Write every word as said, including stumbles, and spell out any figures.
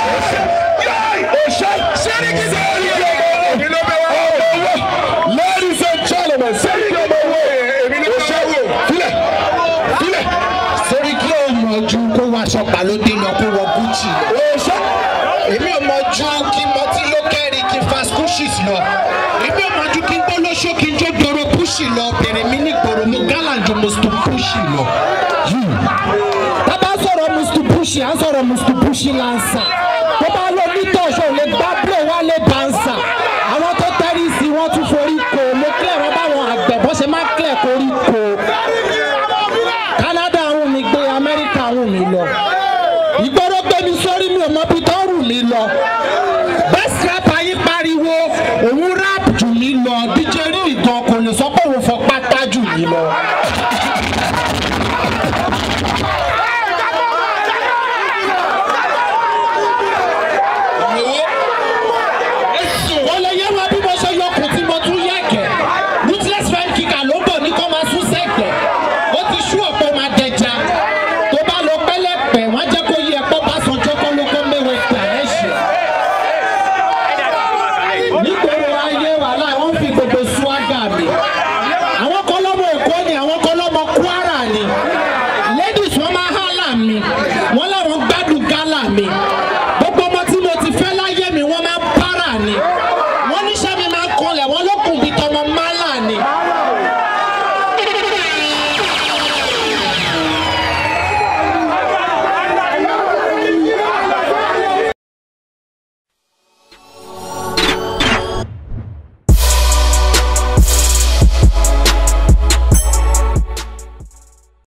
Ladies and gentlemen, Seriki Omoju kó wá aṣọ balódé lọ kó wọ Gucci. Èmi ò mọ̀jú kí mo ti ló kẹ́rì kí fast pushes lọ. Èmi ò mọ̀jú kí n gbọ́ lóṣó kí n jó dòrò pushi lọ. Bẹ̀rẹ̀ mi ní gbòòrò mo gálàjò mustu pushi lọ. Tábà sọ̀rọ̀ mustu pushi, à ń sọ̀rọ̀ mustu pushi lansa.